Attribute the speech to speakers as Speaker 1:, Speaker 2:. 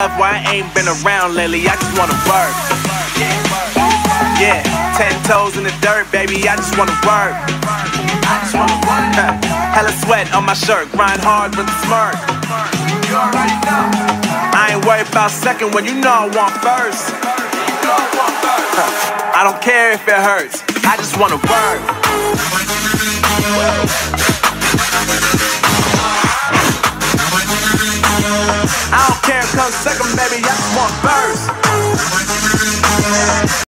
Speaker 1: Why I ain't been around lately, I just wanna work. Yeah, 10 toes in the dirt, baby, I just wanna work. Hella sweat on my shirt, grind hard with a smirk. I ain't worried about second when you know I want first. I don't care if it hurts, I just wanna work.